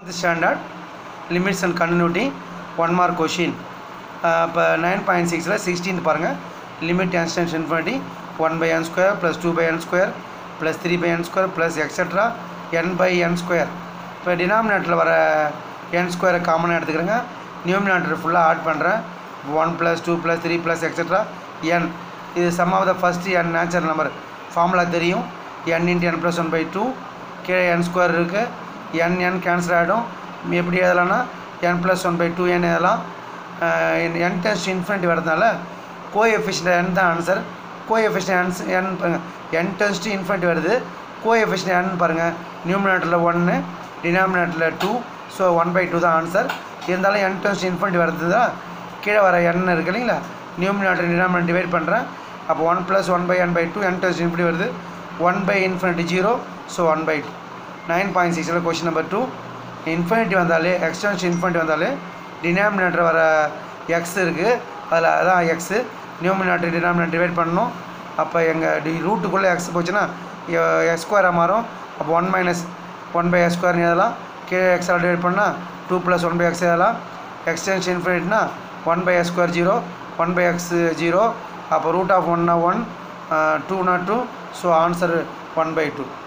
Standard limits and continuity 1 mark question. இப்போ 9.6ல 16th பாருங்க. Limit n tends to infinity 1 by n square plus 2 by n square plus 3 by n square plus etc. n by n square. இப்போ டினாமினேட்டரில் வர n ஸ்கொயரை காமனாக எடுத்துக்கிறேங்க. Numerator ஃபுல்லாக add பண்ணுறேன். 1 plus 2 plus 3 plus etc. n. இது some of the first n natural number formula தெரியும். n into n plus 1 by 2 கீழே n ஸ்கொயர் இருக்குது. n கேன்சல் ஆகிடும். எப்படி எழுதலாம்னா n plus 1 by 2n எழுதலாம். n tends to infinity வரதுனால coefficient n தான் answer. Coefficient n tends to infinity வருது. Coefficient n பாருங்கள், நியூமினேட்டரில் 1 டினாமினேட்டரில் 2, ஸோ 1 by 2 தான் ஆன்சர். இருந்தாலும் n tends to infinity வருது தான் கீழே வர n இருக்குது இல்லைங்களா, நியூமினேட்டர் டினாமினேட்டர் டிவைட் பண்ணுறேன். அப்போ 1 plus 1 by n by 2 n tends to infinity வருது. 1 by infinity 0, ஸோ 1 by 2. 9.6ல் கொஷின் நம்பர் 2. இன்ஃபினிட்டி வந்தாலே எக்ஸ்டென்ஷன் இன்ஃபினிட்டி வந்தாலே டினாமினேட்டர் வர எக்ஸ் இருக்குது, அதில் அதான் எக்ஸு. நியூமினேட்டர் டினாமினேட்டர் டிவைட் பண்ணணும். அப்போ எங்கள் ரூட்டுக்குள்ளே எக்ஸ் போச்சுன்னா எக்ஸ் ஸ்கொயராக மாறும். அப்போ 1 minus 1 by x ஸ்கொயர்னு எழுதலாம். கீழே எக்ஸால் டிவைட் பண்ணால் 2 plus 1 by x எழுதலாம். எக்ஸ்டென்ஷன் இன்ஃபினிட்னா 1 by x square 0, 1 by x 0. அப்போ root of 1 1, 2 2, so answer 1 by 2.